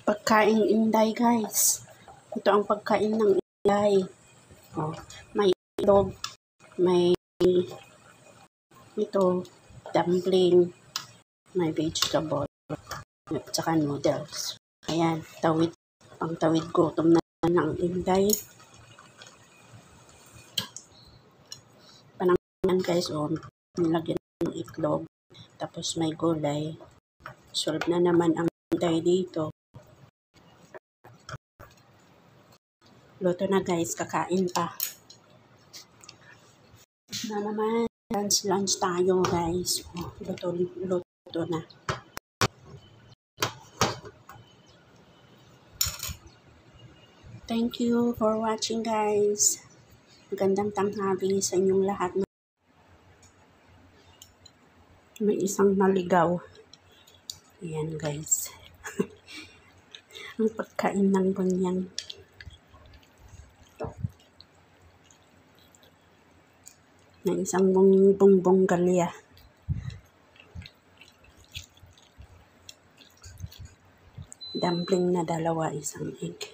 Pagkain Inday, guys. Ito ang pagkain ng Inday. Oh, may itlog, may ito, dumpling, may vegetable, at saka noodles. Ayan, tawid, pang tawid gutom na ng Inday. Panangan guys, oh, nilagyan ng itlog, tapos may gulay. Solve na naman ang Inday dito. Luto na guys, kakain pa. Na naman, lunch tayo guys. Oh, luto na. Thank you for watching guys. Magandang tanghali sa inyong lahat. May isang naligaw. Ayan guys. Ang pagkain ng ganyan. May isang bongbong galya. Dumpling na dalawa, isang egg.